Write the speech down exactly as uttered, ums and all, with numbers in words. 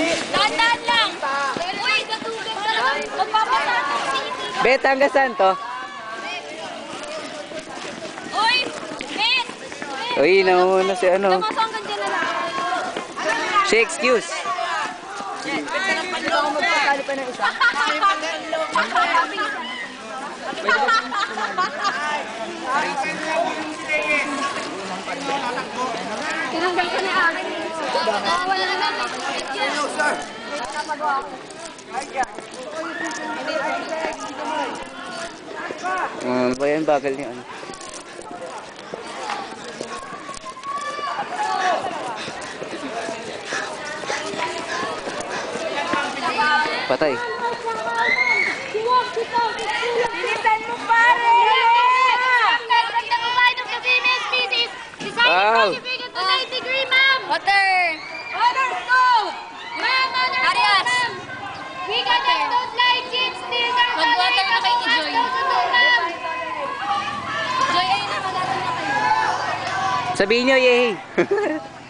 Dahan-dahan lang. Uy, gatugan ka lang. Magpapasaan ng city. Bet, hanggang saan to? Uy, Bet. Uy, nauna si ano. Tama sa hanggang dyan na lang. Si excuse. Pwede ako magpasali pa ng isa? Tinanggal ko na akin. Wala na lang. Hello, sir. Um, ba yan, bagal niya ano. Patay. Bilisan mo, pare! Nagdagdag mo ba ng female species? Design Wow. qualification to ninety degree, ma'am! Water! Honor stove! Ma'am, honor stove, ma'am! We got a stove light chips, steel na Mag-water na kayo ni Joy. ma'am! Joy, ayun na, maganda na kayo. Sabihin niyo, yay!